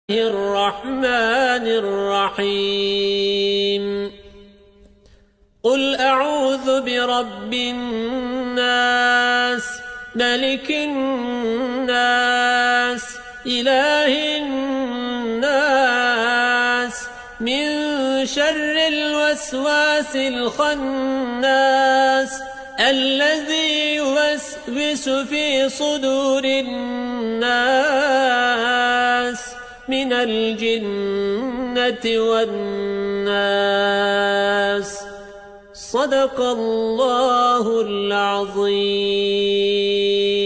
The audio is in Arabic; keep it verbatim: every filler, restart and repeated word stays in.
الرحمن الرحيم قل أعوذ برب الناس ملك الناس إله الناس من شر الوسواس الخناس الذي يوسوس في صدور الناس من الجنة والناس. صدق الله العظيم.